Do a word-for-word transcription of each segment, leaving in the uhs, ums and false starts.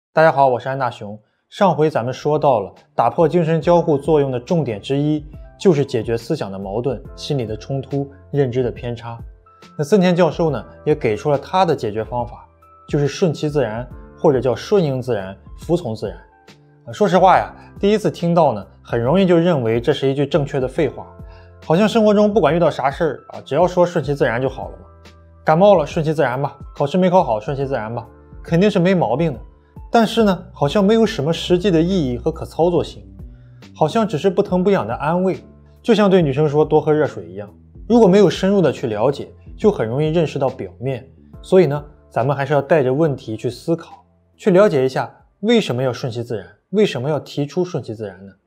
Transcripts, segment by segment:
大家好，我是安大雄。上回咱们说到了，打破精神交互作用的重点之一，就是解决思想的矛盾、心理的冲突、认知的偏差。那森田教授呢，也给出了他的解决方法，就是顺其自然，或者叫顺应自然，服从自然。啊，说实话呀，第一次听到呢，很容易就认为这是一句正确的废话，好像生活中不管遇到啥事儿啊，只要说顺其自然就好了嘛。感冒了，顺其自然吧；考试没考好，顺其自然吧，肯定是没毛病的。但是呢，好像没有什么实际的意义和可操作性，好像只是不疼不痒的安慰，就像对女生说多喝热水一样。如果没有深入的去了解，就很容易认识到表面。所以呢，咱们还是要带着问题去思考，去了解一下为什么要顺其自然，为什么要提出顺其自然呢？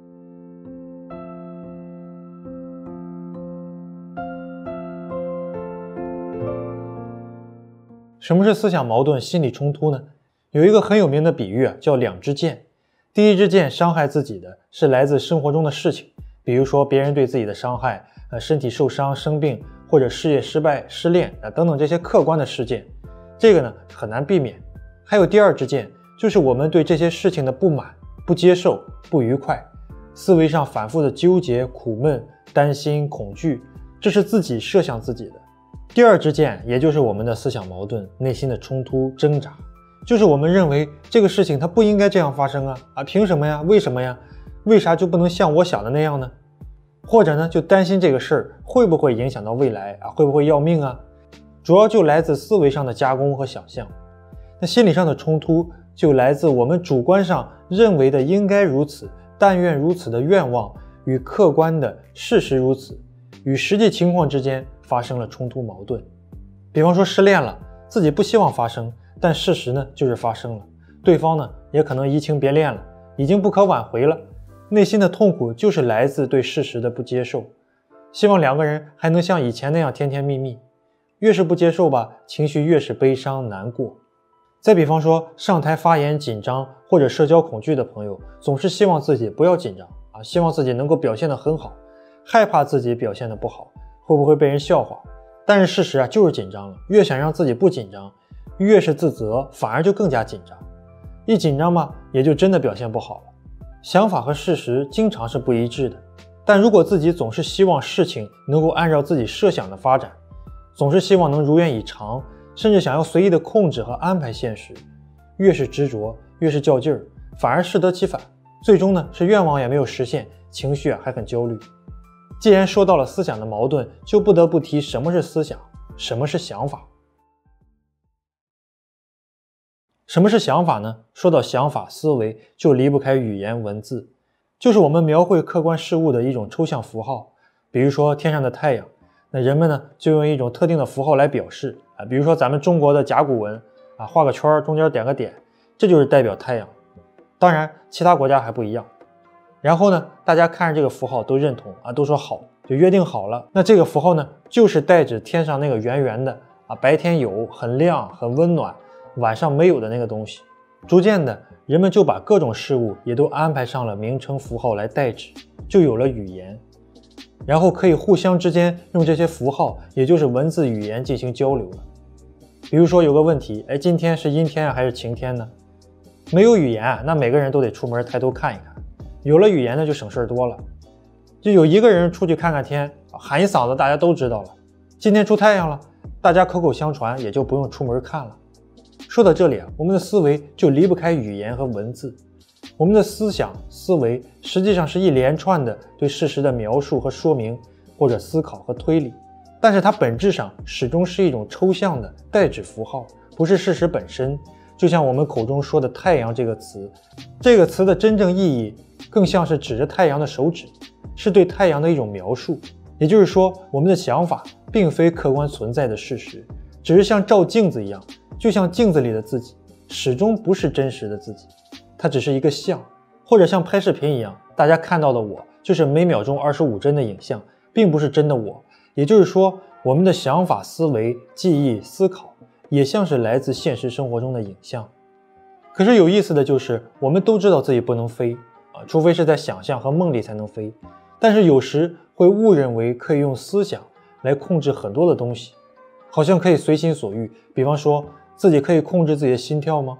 什么是思想矛盾、心理冲突呢？有一个很有名的比喻啊，叫两支箭。第一支箭伤害自己的是来自生活中的事情，比如说别人对自己的伤害，呃，身体受伤、生病，或者事业失败、失恋啊、呃、等等这些客观的事件，这个呢很难避免。还有第二支箭，就是我们对这些事情的不满、不接受、不愉快，思维上反复的纠结、苦闷、担心、恐惧，这是自己设想自己的。第二支箭，也就是我们的思想矛盾、内心的冲突、挣扎。就是我们认为这个事情它不应该这样发生啊啊，凭什么呀？为什么呀？为啥就不能像我想的那样呢？或者呢，就担心这个事儿会不会影响到未来啊？会不会要命啊？主要就来自思维上的加工和想象。那心理上的冲突就来自我们主观上认为的应该如此、但愿如此的愿望与客观的事实如此，与实际情况之间发生了冲突矛盾。比方说失恋了，自己不希望发生。但事实呢，就是发生了，对方呢，也可能移情别恋了，已经不可挽回了，内心的痛苦就是来自对事实的不接受，希望两个人还能像以前那样甜甜蜜蜜，越是不接受吧，情绪越是悲伤难过。再比方说，上台发言紧张或者社交恐惧的朋友，总是希望自己不要紧张啊，希望自己能够表现得很好，害怕自己表现得不好，会不会被人笑话，但是事实啊，就是紧张了，越想让自己不紧张，越是自责，反而就更加紧张，一紧张嘛，也就真的表现不好了。想法和事实经常是不一致的，但如果自己总是希望事情能够按照自己设想的发展，总是希望能如愿以偿，甚至想要随意的控制和安排现实，越是执着，越是较劲儿，反而适得其反，最终呢是愿望也没有实现，情绪啊还很焦虑。既然说到了思想的矛盾，就不得不提什么是思想，什么是想法。什么是想法呢？说到想法、思维，就离不开语言文字，就是我们描绘客观事物的一种抽象符号。比如说天上的太阳，那人们呢就用一种特定的符号来表示啊，比如说咱们中国的甲骨文啊，画个圈，中间点个点，这就是代表太阳。当然，其他国家还不一样。然后呢，大家看着这个符号都认同啊，都说好，就约定好了。那这个符号呢，就是代指天上那个圆圆的啊，白天有，很亮，很温暖。晚上没有的那个东西。逐渐的，人们就把各种事物也都安排上了名称符号来代指，就有了语言，然后可以互相之间用这些符号，也就是文字语言进行交流了。比如说有个问题，哎，今天是阴天还是晴天呢？没有语言，那每个人都得出门抬头看一看。有了语言呢，就省事多了。就有一个人出去看看天，喊一嗓子，大家都知道了，今天出太阳了，大家口口相传，也就不用出门看了。说到这里啊，我们的思维就离不开语言和文字。我们的思想、思维实际上是一连串的对事实的描述和说明，或者思考和推理，但是它本质上始终是一种抽象的代指符号，不是事实本身。就像我们口中说的太阳这个词，这个词的真正意义更像是指着太阳的手指，是对太阳的一种描述。也就是说，我们的想法并非客观存在的事实，只是像照镜子一样，就像镜子里的自己，始终不是真实的自己，它只是一个像，或者像拍视频一样，大家看到的我就是每秒钟二十五帧的影像，并不是真的我。也就是说，我们的想法、思维、记忆、思考也像是来自现实生活中的影像。可是有意思的就是，我们都知道自己不能飞啊，除非是在想象和梦里才能飞，但是有时会误认为可以用思想来控制很多的东西，好像可以随心所欲。比方说，自己可以控制自己的心跳吗？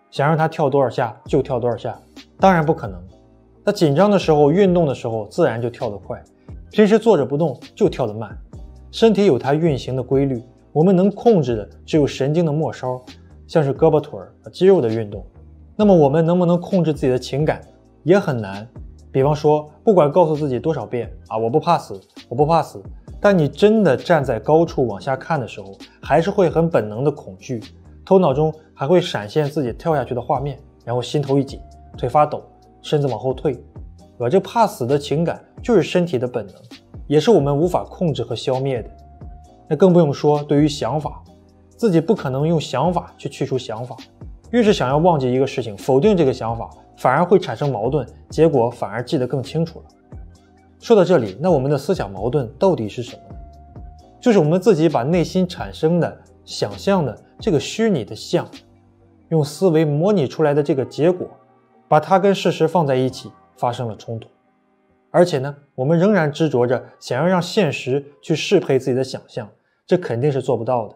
想让它跳多少下就跳多少下？当然不可能。它紧张的时候、运动的时候，自然就跳得快；平时坐着不动就跳得慢。身体有它运行的规律，我们能控制的只有神经的末梢，像是胳膊腿儿、肌肉的运动。那么我们能不能控制自己的情感？也很难。比方说，不管告诉自己多少遍啊，我不怕死，我不怕死，但你真的站在高处往下看的时候，还是会很本能的恐惧，头脑中还会闪现自己跳下去的画面，然后心头一紧，腿发抖，身子往后退。而这怕死的情感就是身体的本能，也是我们无法控制和消灭的。那更不用说对于想法，自己不可能用想法去去除想法。越是想要忘记一个事情，否定这个想法，反而会产生矛盾，结果反而记得更清楚了。说到这里，那我们的思想矛盾到底是什么呢？就是我们自己把内心产生的、想象的这个虚拟的像，用思维模拟出来的这个结果，把它跟事实放在一起，发生了冲突。而且呢，我们仍然执着着想要让现实去适配自己的想象，这肯定是做不到的。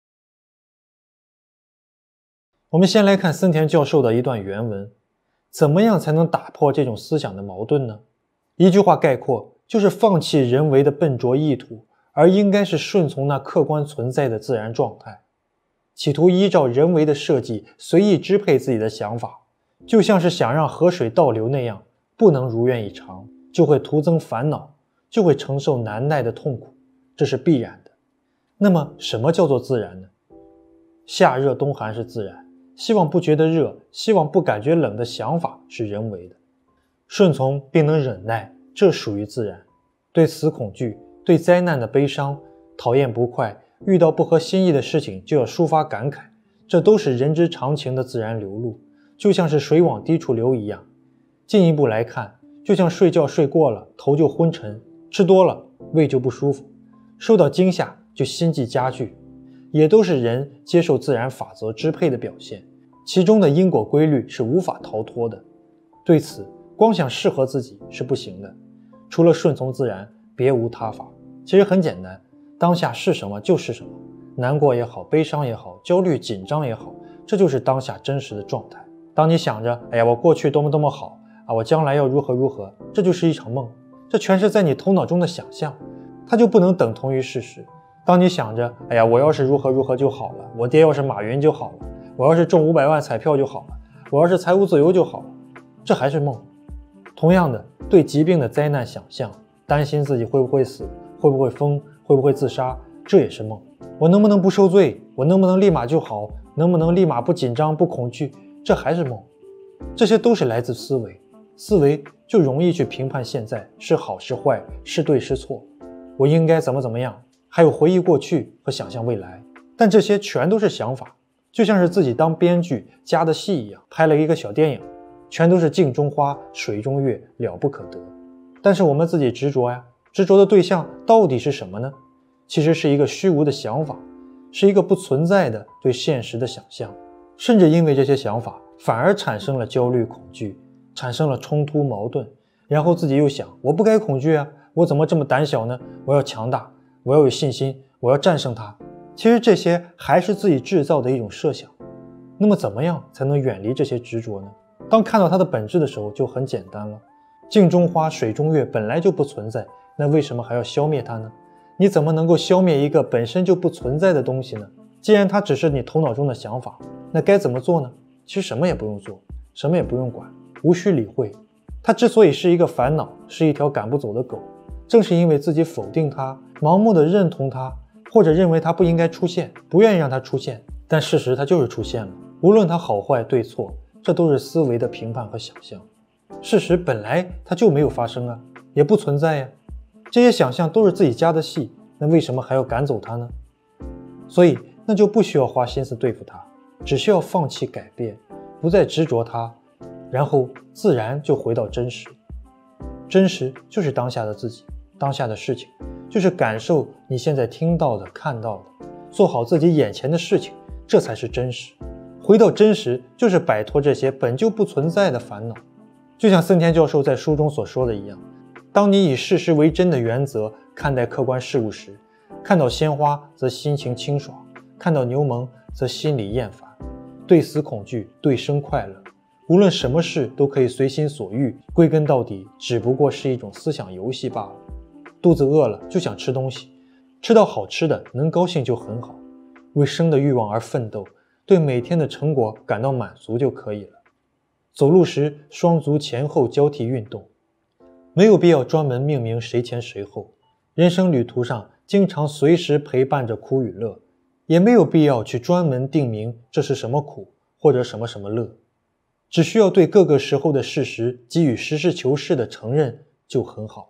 我们先来看森田教授的一段原文，怎么样才能打破这种思想的矛盾呢？一句话概括，就是放弃人为的笨拙意图，而应该是顺从那客观存在的自然状态。企图依照人为的设计随意支配自己的想法，就像是想让河水倒流那样，不能如愿以偿，就会徒增烦恼，就会承受难耐的痛苦，这是必然的。那么什么叫做自然呢？夏热冬寒是自然，希望不觉得热，希望不感觉冷的想法是人为的。顺从并能忍耐，这属于自然。对死恐惧，对灾难的悲伤，讨厌不快，遇到不合心意的事情就要抒发感慨，这都是人之常情的自然流露，就像是水往低处流一样。进一步来看，就像睡觉睡过了，头就昏沉，吃多了，胃就不舒服，受到惊吓就心悸加剧，也都是人接受自然法则支配的表现，其中的因果规律是无法逃脱的。对此，光想适合自己是不行的，除了顺从自然，别无他法。其实很简单，当下是什么就是什么，难过也好，悲伤也好，焦虑紧张也好，这就是当下真实的状态。当你想着，哎呀，我过去多么多么好啊，我将来要如何如何，这就是一场梦，这全是在你头脑中的想象，它就不能等同于事实。当你想着，哎呀，我要是如何如何就好了，我爹要是马云就好了，我要是中五百万彩票就好了，我要是财务自由就好了，这还是梦。同样的，对疾病的灾难想象，担心自己会不会死，会不会疯，会不会自杀，这也是梦。我能不能不受罪，我能不能立马就好，能不能立马不紧张不恐惧，这还是梦。这些都是来自思维，思维就容易去评判现在是好是坏，是对是错，我应该怎么怎么样，还有回忆过去和想象未来。但这些全都是想法，就像是自己当编剧加的戏一样，拍了一个小电影，全都是镜中花水中月，了不可得。但是我们自己执着呀，执着的对象到底是什么呢？其实是一个虚无的想法，是一个不存在的对现实的想象，甚至因为这些想法反而产生了焦虑恐惧，产生了冲突矛盾，然后自己又想，我不该恐惧啊，我怎么这么胆小呢？我要强大，我要有信心，我要战胜它。其实这些还是自己制造的一种设想。那么怎么样才能远离这些执着呢？当看到它的本质的时候就很简单了。镜中花水中月本来就不存在，那为什么还要消灭它呢？你怎么能够消灭一个本身就不存在的东西呢？既然它只是你头脑中的想法，那该怎么做呢？其实什么也不用做，什么也不用管，无需理会。它之所以是一个烦恼，是一条赶不走的狗，正是因为自己否定它，盲目的认同它，或者认为它不应该出现，不愿意让它出现，但事实它就是出现了。无论它好坏对错，这都是思维的评判和想象。事实本来它就没有发生啊，也不存在呀。这些想象都是自己加的戏，那为什么还要赶走它呢？所以那就不需要花心思对付它，只需要放弃改变，不再执着它，然后自然就回到真实。真实就是当下的自己，当下的事情，就是感受你现在听到的看到的，做好自己眼前的事情，这才是真实。回到真实就是摆脱这些本就不存在的烦恼。就像森田教授在书中所说的一样，当你以事实为真的原则看待客观事物时，看到鲜花则心情清爽，看到牛虻则心里厌烦。 对死恐惧，对生快乐。无论什么事都可以随心所欲，归根到底只不过是一种思想游戏罢了。肚子饿了就想吃东西，吃到好吃的能高兴就很好，为生的欲望而奋斗，对每天的成果感到满足就可以了。走路时双足前后交替运动，没有必要专门命名谁前谁后。人生旅途上经常随时陪伴着苦与乐，也没有必要去专门定名这是什么苦或者什么什么乐，只需要对各个时候的事实给予实事求是的承认就很好了。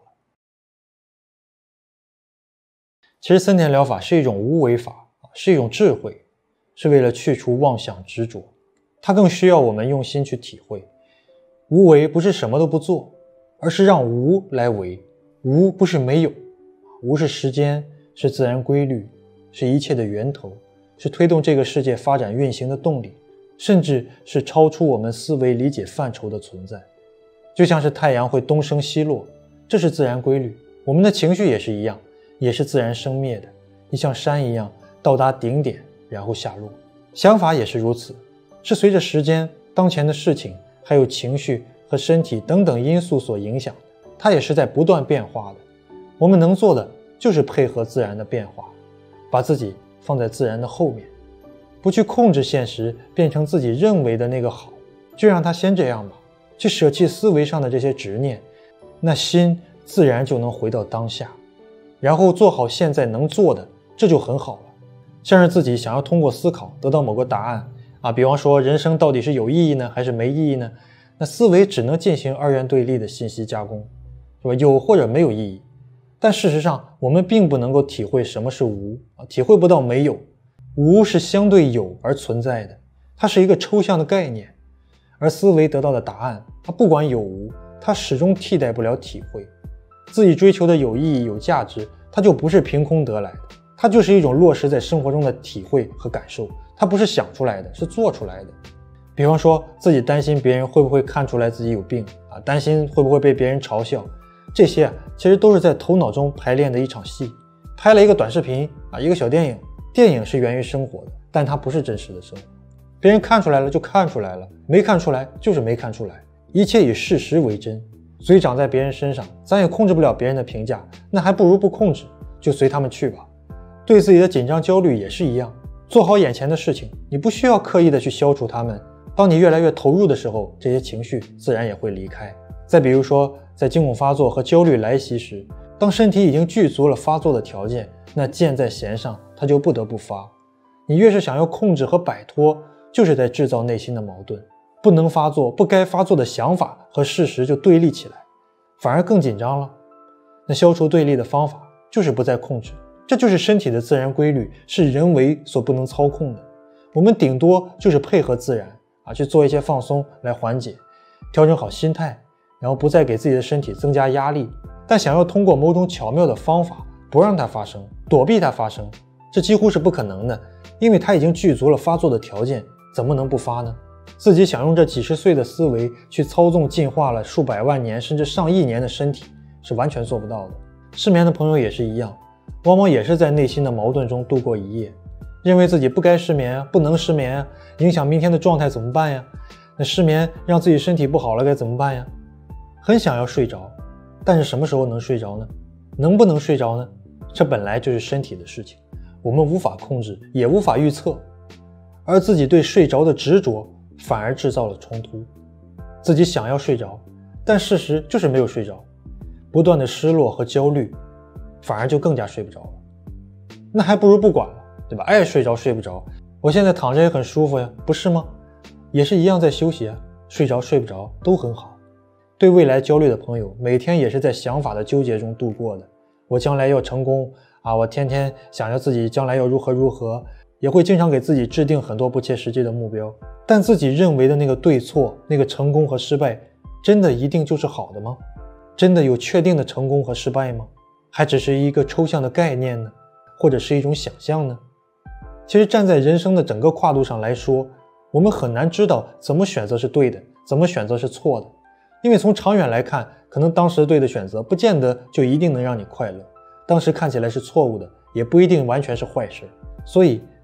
其实森田疗法是一种无为法，是一种智慧，是为了去除妄想执着，它更需要我们用心去体会。无为不是什么都不做，而是让无来为。无不是没有，无是时间，是自然规律，是一切的源头，是推动这个世界发展运行的动力，甚至是超出我们思维理解范畴的存在。就像是太阳会东升西落，这是自然规律，我们的情绪也是一样，也是自然生灭的。你像山一样到达顶点然后下落，想法也是如此，是随着时间、当前的事情还有情绪和身体等等因素所影响的，它也是在不断变化的。我们能做的就是配合自然的变化，把自己放在自然的后面，不去控制现实变成自己认为的那个好，就让它先这样吧，去舍弃思维上的这些执念，那心自然就能回到当下，然后做好现在能做的，这就很好了。像是自己想要通过思考得到某个答案啊，比方说人生到底是有意义呢还是没意义呢？那思维只能进行二元对立的信息加工，是吧？有或者没有意义。但事实上我们并不能够体会什么是无，体会不到没有。无是相对有而存在的，它是一个抽象的概念，而思维得到的答案，它不管有无，它始终替代不了体会。自己追求的有意义有价值，它就不是凭空得来的，它就是一种落实在生活中的体会和感受，它不是想出来的，是做出来的。比方说自己担心别人会不会看出来自己有病啊，担心会不会被别人嘲笑，这些啊其实都是在头脑中排练的一场戏。拍了一个短视频啊，一个小电影，电影是源于生活的，但它不是真实的生活。别人看出来了就看出来了，没看出来就是没看出来，一切以事实为真。嘴长在别人身上，咱也控制不了别人的评价，那还不如不控制，就随他们去吧。对自己的紧张焦虑也是一样，做好眼前的事情，你不需要刻意的去消除它们。当你越来越投入的时候，这些情绪自然也会离开。再比如说在惊恐发作和焦虑来袭时，当身体已经具足了发作的条件，那箭在弦上，它就不得不发。你越是想要控制和摆脱，就是在制造内心的矛盾，不能发作、不该发作的想法和事实就对立起来，反而更紧张了。那消除对立的方法就是不再控制，这就是身体的自然规律，是人为所不能操控的。我们顶多就是配合自然啊，去做一些放松来缓解，调整好心态，然后不再给自己的身体增加压力。但想要通过某种巧妙的方法不让它发生，躲避它发生，这几乎是不可能的，因为它已经具足了发作的条件，怎么能不发呢？自己想用这几十岁的思维去操纵进化了数百万年甚至上亿年的身体，是完全做不到的。失眠的朋友也是一样，往往也是在内心的矛盾中度过一夜，认为自己不该失眠啊，不能失眠啊，影响明天的状态怎么办呀？那失眠让自己身体不好了该怎么办呀？很想要睡着，但是什么时候能睡着呢？能不能睡着呢？这本来就是身体的事情，我们无法控制，也无法预测。而自己对睡着的执着反而制造了冲突。自己想要睡着，但事实就是没有睡着，不断的失落和焦虑，反而就更加睡不着了。那还不如不管了，对吧？爱睡着睡不着，我现在躺着也很舒服呀，不是吗？也是一样在休息啊，睡着睡不着都很好。对未来焦虑的朋友，每天也是在想法的纠结中度过的。我将来要成功啊，我天天想着自己将来要如何如何，也会经常给自己制定很多不切实际的目标。但自己认为的那个对错，那个成功和失败，真的一定就是好的吗？真的有确定的成功和失败吗？还只是一个抽象的概念呢？或者是一种想象呢？其实站在人生的整个跨度上来说，我们很难知道怎么选择是对的，怎么选择是错的。因为从长远来看，可能当时对的选择不见得就一定能让你快乐，当时看起来是错误的，也不一定完全是坏事。所以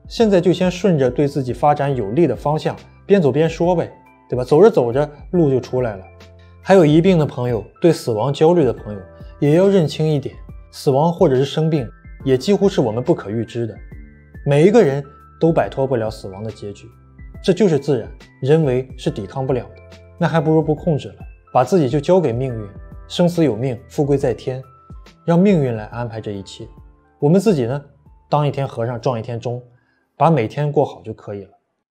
现在就先顺着对自己发展有利的方向，边走边说呗，对吧？走着走着路就出来了。还有疑病的朋友，对死亡焦虑的朋友，也要认清一点，死亡或者是生病，也几乎是我们不可预知的。每一个人都摆脱不了死亡的结局，这就是自然，人为是抵抗不了的。那还不如不控制了，把自己就交给命运，生死有命，富贵在天，让命运来安排这一切。我们自己呢，当一天和尚撞一天钟，把每天过好就可以了。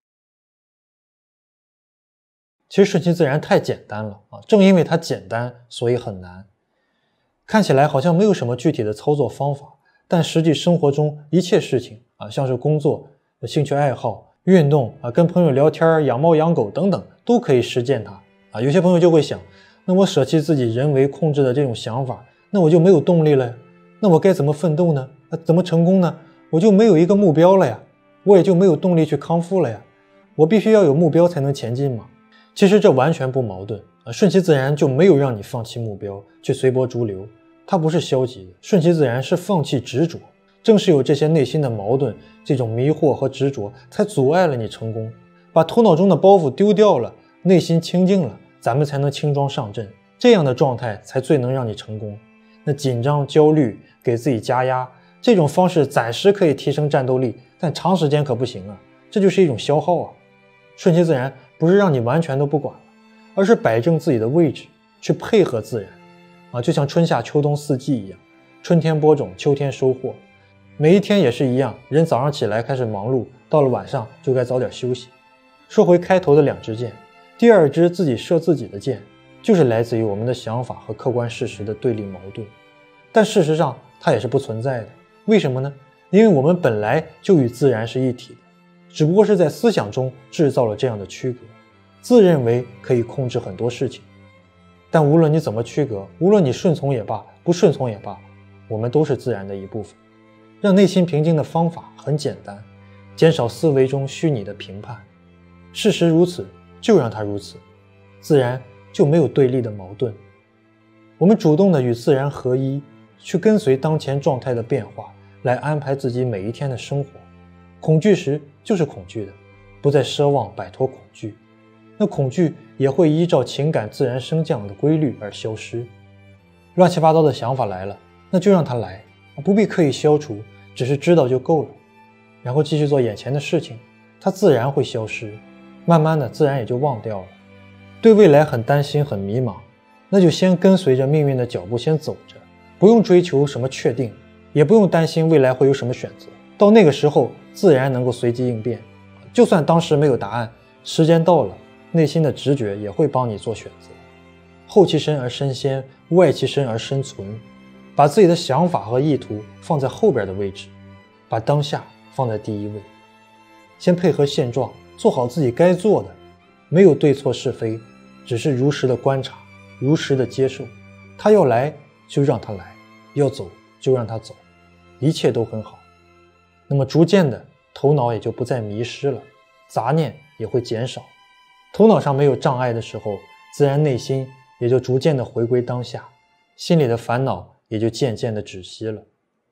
其实顺其自然太简单了啊，正因为它简单，所以很难。看起来好像没有什么具体的操作方法，但实际生活中一切事情啊，像是工作、兴趣爱好、运动啊，跟朋友聊天、养猫养狗等等，都可以实践它啊。有些朋友就会想，那我舍弃自己人为控制的这种想法，那我就没有动力了呀？那我该怎么奋斗呢？啊，怎么成功呢？我就没有一个目标了呀，我也就没有动力去康复了呀。我必须要有目标才能前进嘛。其实这完全不矛盾啊，顺其自然就没有让你放弃目标，去随波逐流，它不是消极的，顺其自然是放弃执着。正是有这些内心的矛盾，这种迷惑和执着，才阻碍了你成功。把头脑中的包袱丢掉了，内心清净了，咱们才能轻装上阵，这样的状态才最能让你成功。那紧张焦虑，给自己加压，这种方式暂时可以提升战斗力，但长时间可不行啊，这就是一种消耗啊。顺其自然不是让你完全都不管了，而是摆正自己的位置，去配合自然啊，就像春夏秋冬四季一样，春天播种，秋天收获，每一天也是一样，人早上起来开始忙碌，到了晚上就该早点休息。说回开头的两支箭，第二支自己射自己的箭，就是来自于我们的想法和客观事实的对立矛盾，但事实上它也是不存在的。为什么呢？因为我们本来就与自然是一体的，只不过是在思想中制造了这样的区隔，自认为可以控制很多事情。但无论你怎么区隔，无论你顺从也罢，不顺从也罢，我们都是自然的一部分。让内心平静的方法很简单，减少思维中虚拟的评判。事实如此，就让它如此，自然就没有对立的矛盾。我们主动的与自然合一，去跟随当前状态的变化，来安排自己每一天的生活。恐惧时就是恐惧的，不再奢望摆脱恐惧，那恐惧也会依照情感自然升降的规律而消失。乱七八糟的想法来了，那就让它来，不必刻意消除，只是知道就够了，然后继续做眼前的事情，它自然会消失，慢慢的自然也就忘掉了。对未来很担心很迷茫，那就先跟随着命运的脚步先走着，不用追求什么确定，也不用担心未来会有什么选择，到那个时候自然能够随机应变。就算当时没有答案，时间到了，内心的直觉也会帮你做选择。后其身而身先，外其身而身存，把自己的想法和意图放在后边的位置，把当下放在第一位，先配合现状，做好自己该做的，没有对错是非，只是如实的观察，如实的接受。他要来就让他来，要走就让他走，一切都很好。那么逐渐的，头脑也就不再迷失了，杂念也会减少。头脑上没有障碍的时候，自然内心也就逐渐的回归当下，心里的烦恼也就渐渐的止息了。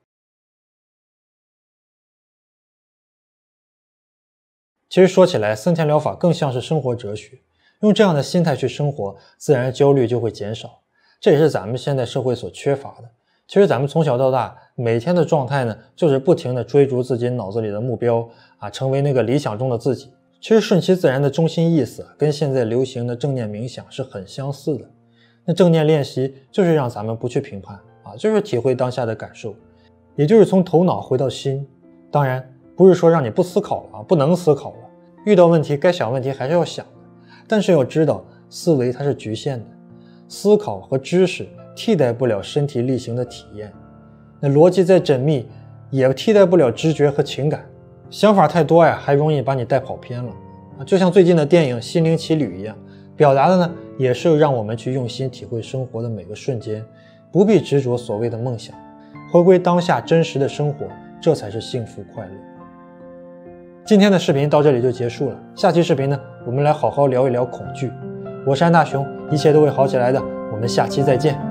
其实说起来，森田疗法更像是生活哲学，用这样的心态去生活，自然焦虑就会减少。这也是咱们现在社会所缺乏的。其实咱们从小到大，每天的状态呢，就是不停的追逐自己脑子里的目标啊，成为那个理想中的自己。其实顺其自然的中心意思跟现在流行的正念冥想是很相似的。那正念练习就是让咱们不去评判啊，就是体会当下的感受，也就是从头脑回到心。当然不是说让你不思考了啊，不能思考了，遇到问题该想问题还是要想的，但是要知道思维它是局限的，思考和知识替代不了身体力行的体验，那逻辑再缜密也替代不了知觉和情感。想法太多呀，还容易把你带跑偏了啊！就像最近的电影《心灵奇旅》一样，表达的呢也是让我们去用心体会生活的每个瞬间，不必执着所谓的梦想，回归当下真实的生活，这才是幸福快乐。今天的视频到这里就结束了，下期视频呢，我们来好好聊一聊恐惧。我是安大雄，一切都会好起来的，我们下期再见。